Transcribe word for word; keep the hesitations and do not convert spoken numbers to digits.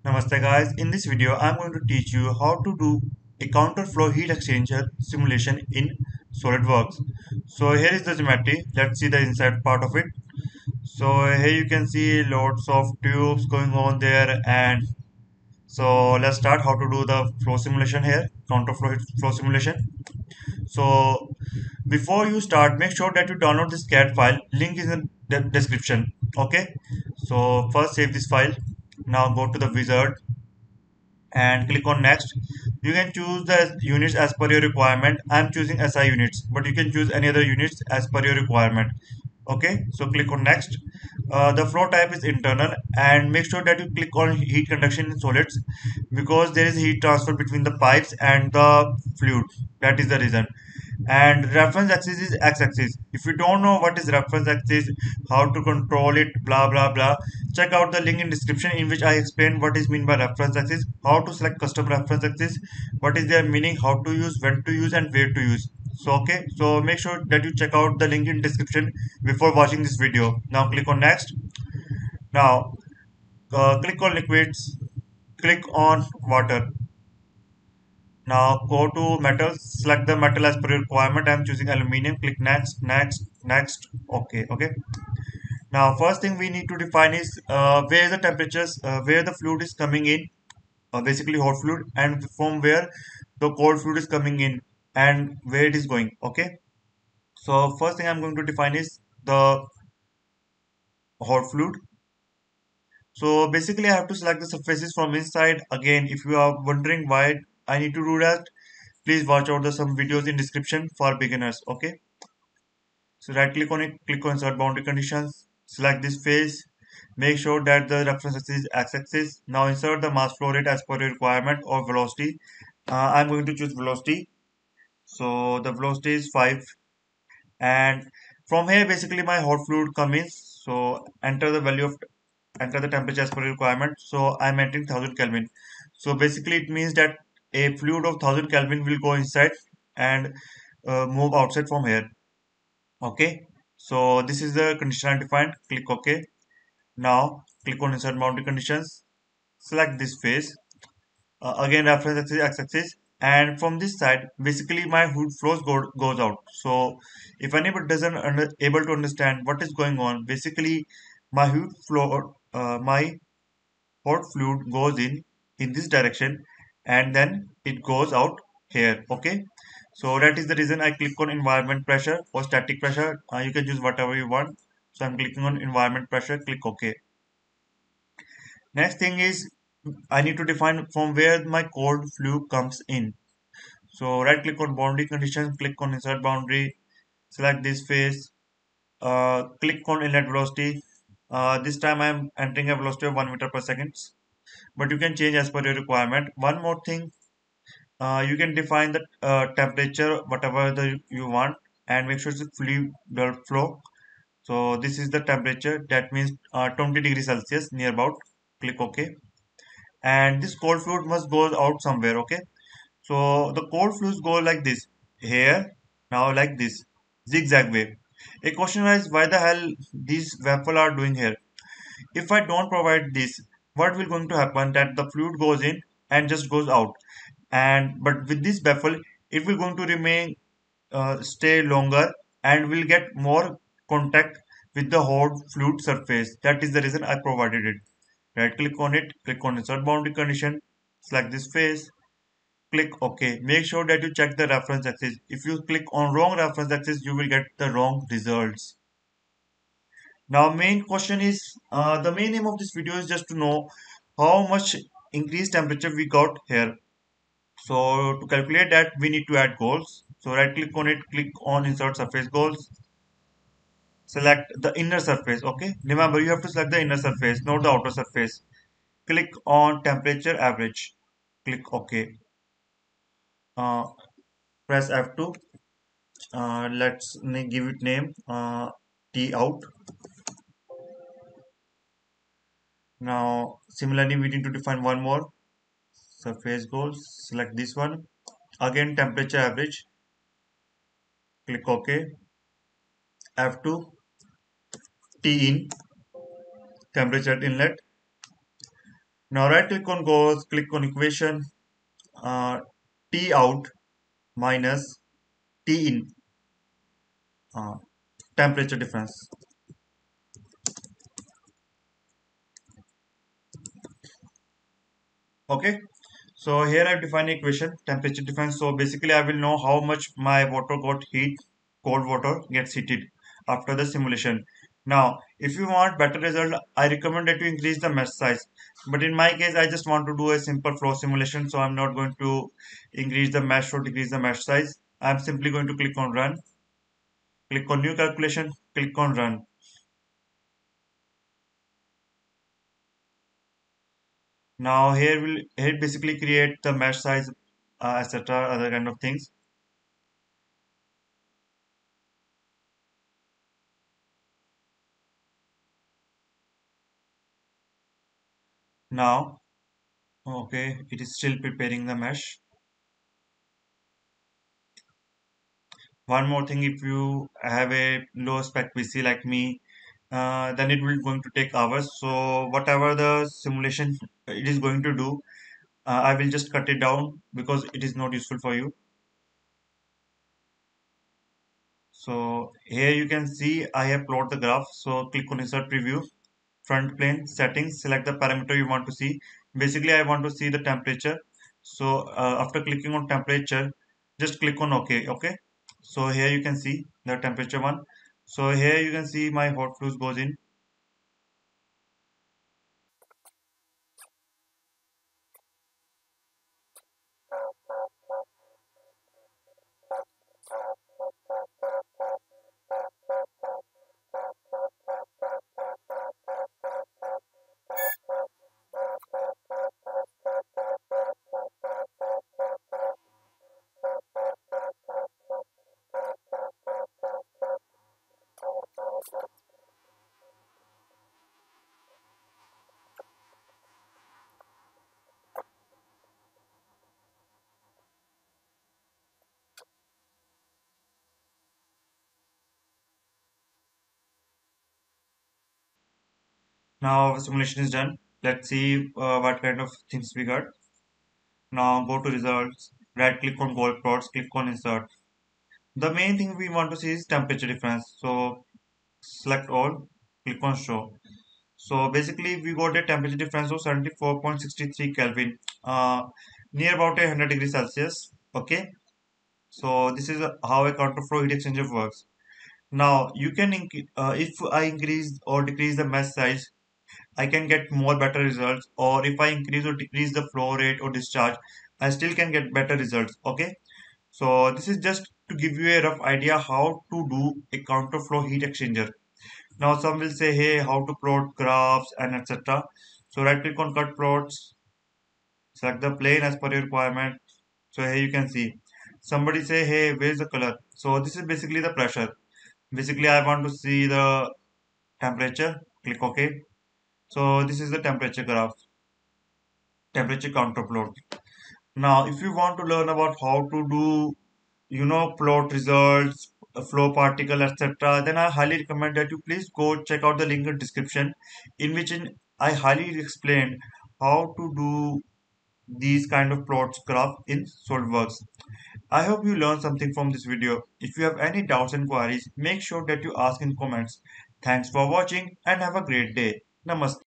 Namaste guys, in this video I'm going to teach you how to do a counterflow heat exchanger simulation in SolidWorks. So here is the geometry, let's see the inside part of it. So here you can see lots of tubes going on there, and so let's start how to do the flow simulation here, counterflow heat flow simulation. So before you start, make sure that you download this C A D file, link is in the description. Okay, so first save this file. Now go to the wizard and click on next. You can choose the units as per your requirement. I'm choosing S I units, but you can choose any other units as per your requirement. Okay, so click on next. Uh, the flow type is internal, and make sure that you click on heat conduction in solids because there is heat transfer between the pipes and the fluid. That is the reason. And reference axis is x-axis. If you don't know what is reference axis, how to control it, blah blah blah, check out the link in description in which I explain what is mean by reference axis, how to select custom reference axis, what is their meaning, how to use, when to use, and where to use. So okay, so make sure that you check out the link in description before watching this video. Now click on next. Now uh, click on liquids, click on water. Now go to metals, select the metal as per your requirement. I'm choosing aluminium. Click next, next, next. Okay, okay. Now first thing we need to define is uh, where the temperatures, uh, where the fluid is coming in, uh, basically hot fluid, and from where the cold fluid is coming in and where it is going. Okay. So first thing I'm going to define is the hot fluid. So basically I have to select the surfaces from inside. Again, if you are wondering why I need to do that, please watch out the some videos in description for beginners. Okay. So right click on it, click on insert boundary conditions, select this phase, make sure that the reference axis is x-axis. Now insert the mass flow rate as per your requirement or velocity. Uh, I'm going to choose velocity. So the velocity is five, and from here basically my hot fluid comes. So enter the value of enter the temperature as per your requirement. So I'm entering one thousand Kelvin. So basically it means that a fluid of one thousand Kelvin will go inside and uh, move outside from here. Okay, so this is the condition I defined. Click OK. Now click on insert boundary conditions. Select this phase. Uh, again reference axis x-axis, and from this side basically my hood flows go, goes out. So if anybody doesn't under, able to understand what is going on, basically my hood flow, uh, my hot fluid goes in in this direction, and then it goes out here. Okay, so that is the reason I click on environment pressure or static pressure. Uh, you can choose whatever you want. So I'm clicking on environment pressure. Click OK. Next thing is I need to define from where my cold fluid comes in. So right click on boundary conditions, click on insert boundary, select this phase, uh, click on inlet velocity. Uh, this time I am entering a velocity of one meter per second, but you can change as per your requirement. One more thing, uh, you can define the uh, temperature whatever the you want, and make sure it's fully blood flow. So this is the temperature, that means uh, twenty degrees Celsius near about. Click OK, and this cold fluid must go out somewhere. Okay, so the cold fluids go like this, here, now like this, zigzag way. A question is why the hell these waffle are doing here? If I don't provide this, what will going to happen that the fluid goes in and just goes out, and but with this baffle it will going to remain, uh, stay longer, and will get more contact with the hot fluid surface. That is the reason I provided it. Right click on it, click on insert boundary condition, select this phase, click OK. Make sure that you check the reference axis. If you click on wrong reference axis, you will get the wrong results. Now main question is, uh, the main aim of this video is just to know how much increased temperature we got here. So to calculate that we need to add goals. So right click on it, click on insert surface goals, select the inner surface. Okay, remember you have to select the inner surface, not the outer surface. Click on temperature average, click OK. Uh, Press F two. Uh, let's give it name, uh, T out. Now similarly we need to define one more surface goals. Select this one, again temperature average, click OK. F two, T in, temperature at inlet. Now right click on goals, click on equation, uh, T out minus T in, uh, temperature difference. Okay, so here I've defined equation temperature difference. So basically I will know how much my water got heat, cold water gets heated after the simulation. Now, if you want better result, I recommend that you increase the mesh size. But in my case, I just want to do a simple flow simulation, so I'm not going to increase the mesh or decrease the mesh size. I'm simply going to click on run, click on new calculation, click on run. Now here will here basically create the mesh size, uh, et cetera. Other kind of things. Now, okay, it is still preparing the mesh. One more thing, if you have a low spec P C like me, uh, then it will going to take hours. So whatever the simulation it is going to do, uh, I will just cut it down because it is not useful for you. So here you can see I have plot the graph. So click on insert preview, front plane settings, select the parameter you want to see. Basically I want to see the temperature. So uh, after clicking on temperature, just click on OK. Okay. So here you can see the temperature one. So here you can see my hot flues goes in. Now our simulation is done. Let's see uh, what kind of things we got. Now go to results, right click on goal plots, click on insert. The main thing we want to see is temperature difference. So select all, click on show. So basically we got a temperature difference of seventy-four point six three Kelvin, uh, near about one hundred degrees Celsius. Okay. So this is how a counter flow heat exchanger works. Now you can, inc- uh, if I increase or decrease the mesh size, I can get more better results. Or if I increase or decrease the flow rate or discharge, I still can get better results. Okay. So this is just to give you a rough idea how to do a counter flow heat exchanger. Now some will say, hey, how to plot graphs and et cetera. So right click on cut plots, select the plane as per your requirement. So here you can see. Somebody say, hey, where's the color? So this is basically the pressure. Basically, I want to see the temperature. Click OK. So this is the temperature graph, temperature counter plot. Now, if you want to learn about how to do, you know, plot results, uh, flow particle, et cetera, then I highly recommend that you please go check out the link in description, in which in I highly explained how to do these kind of plots graph in SolidWorks. I hope you learned something from this video. If you have any doubts and queries, make sure that you ask in comments. Thanks for watching and have a great day. Namaste.